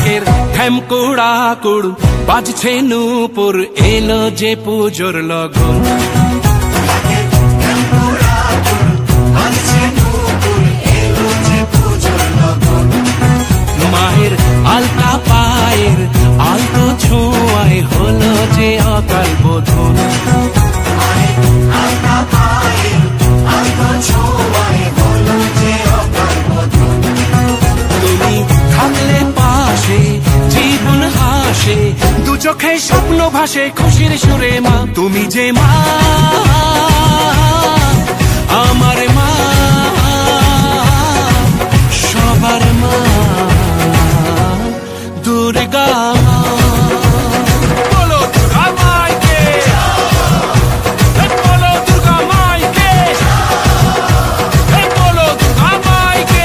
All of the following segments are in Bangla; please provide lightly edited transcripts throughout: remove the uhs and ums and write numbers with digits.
ঢাকের ঢ্যামকুড়া কুড় বাজছে নূপুর এলো যে পুজোর লগন। মায়ের আলতা পায়ের আলতো ছোঁয়ায় হলো যে অকাল বোধন। তুমি থাকলে পাশে জীবন হাসে, দু চোখে স্বপ্ন ভাসে খুশির সুরে মা। তুমি যে মা আমার মা, সবার মা দুর্গা মা। বলো দুর্গা মাইকে, বলো দুর্গা মাইকে, বলো দুর্গা মাইকে।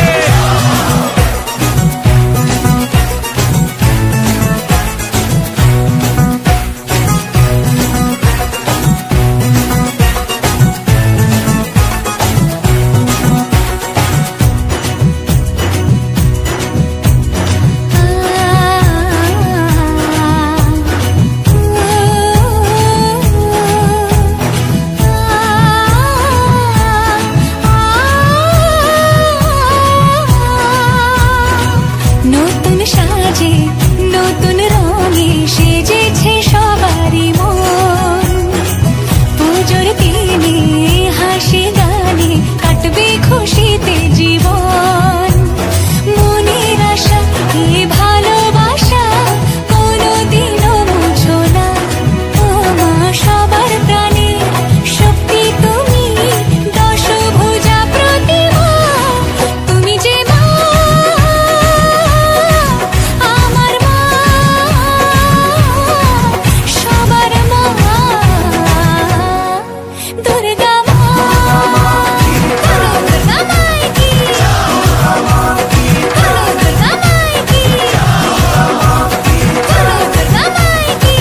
নতুন সাজে নতুন রঙে সেজেছে সবারই মন। পুজোর দিনে হাসি গানে কাটবে খুশিতে জীবন। মনের আশা এ ভালোবাসা কোনোদিনও মুছো না। ও মা সবার প্রাণে শক্তি তুমি, দশভুজা প্রতিমা। তুমি যে মা আমার মা, সবার মা দুর্গা মা। বলো দুর্গা মাইকি, বলো দুর্গা মাইকি, বলো দুর্গা মাইকি।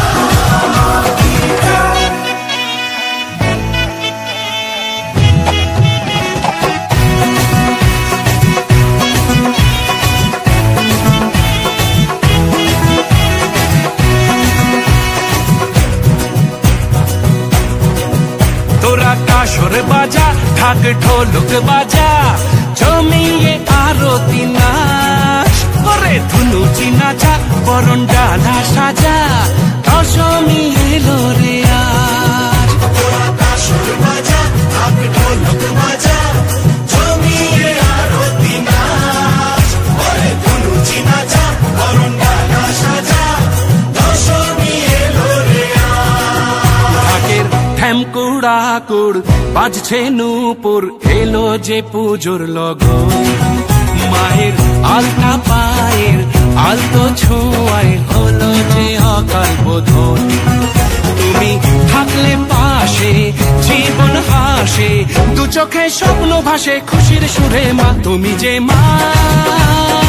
তোরা কাসর বাজা ঢাক ঢোলক বাজা জমিয়ে আরতি নাচ করে ধুনুচি নাচা বরণ ডালা সাজা দশমী এলো রে আজ। তোরা কাসর বাজা ঢাক ঢোলক বাজা জমিয়ে আরতি নাচ করে ধুনুচি নাচা বরণ ডালা সাজা দশমী এলো রে আজ। ঢাকের ঢ্যামকুড়া কুড় বাজছে নূপুর এলো যে পুজোর লগন। মায়ের আলতা পায়ের আলতো ছোঁয়ায় হলো যে অকাল বোধন। তুমি থাকলে পাশে জীবন হাসে, দু চোখে স্বপ্ন ভাসে খুশির সুরে মা। তুমি যে মা